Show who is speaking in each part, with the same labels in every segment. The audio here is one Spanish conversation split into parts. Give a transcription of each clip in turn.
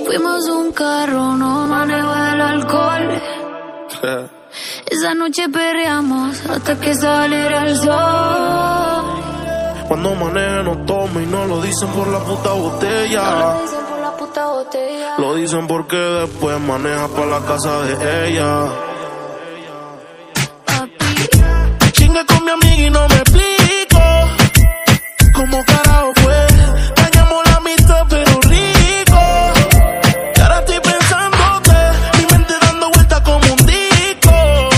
Speaker 1: Fuimos un carro, no manejo el alcohol. Esa noche perreamos hasta que saliera el sol.
Speaker 2: Cuando maneja no toma y no lo dicen por la puta botella. Lo dicen porque después maneja pa' la casa de ella. Chingue con mi amiga y no me explico cómo carajo fue. Dañamos la amistad pero rico. Y ahora estoy pensándote, mi mente dando vueltas como un disco.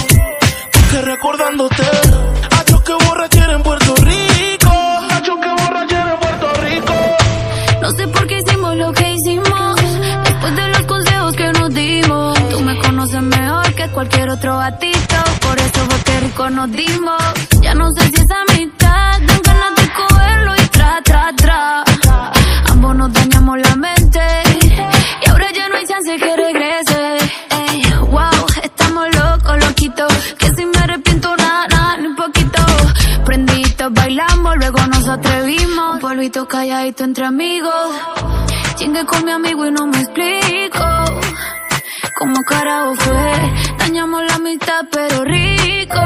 Speaker 2: Que recordándote, adiós que borrachera en Puerto Rico. Adiós que borrachera en Puerto Rico.
Speaker 1: No sé por qué hicimos lo que hicimos, después de los consejos que nos dimos. Tú me conoces mejor que cualquier otro gatito, por eso fue que rico nos dimos. Ya no sé si es amistad, dan ganas de cogerlo y tra. Ambos nos dañamos la mente y ahora ya no hay chance que regrese. Ey, wow, estamos locos, loquitos, que si me arrepiento nada, ni un poquito. Prendidos, bailamos, luego nos atrevimos. Un polvito calladito entre amigos. Chingue con mi amigo y no me explico cómo carajo fue. Dañamos la amistad pero rico.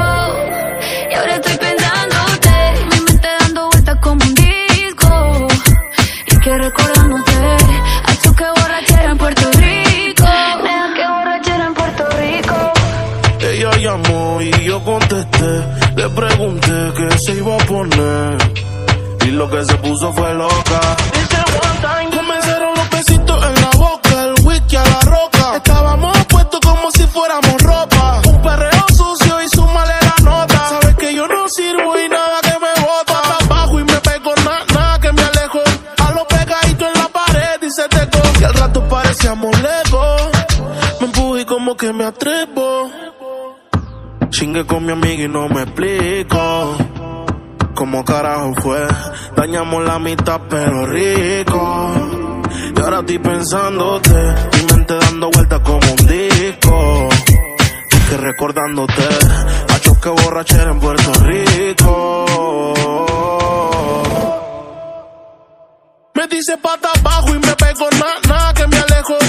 Speaker 1: Y ahora estoy pensándote, mi mente dando vueltas como un disco. Y que recordándote, hecho que borrachera en Puerto Rico. Deja que borrachera en Puerto Rico.
Speaker 2: Ella llamó y yo contesté. Le pregunté qué se iba a poner y lo que se puso fue loca. Comenzaron los besitos en la boca, el whisky a la roca. Estábamos puestos como si fuéramos ropa. Un perreo sucio y súmale la nota. Sabes que yo no sirvo y nada que me bota. Abajo y me pego, nada que me alejo. A lo pegadito en la pared y se te coge. Y al rato parecíamos lejos. Me empujé y como que me atrevo. Chingue con mi amiga y no me explico cómo carajo fue. Dañamos la mitad pero rico. Y ahora estoy pensándote, mi mente dando vueltas como un disco. Y que recordándote, hecho que borrachera en Puerto Rico. Me dice pata abajo y me pego, nada que me alejo.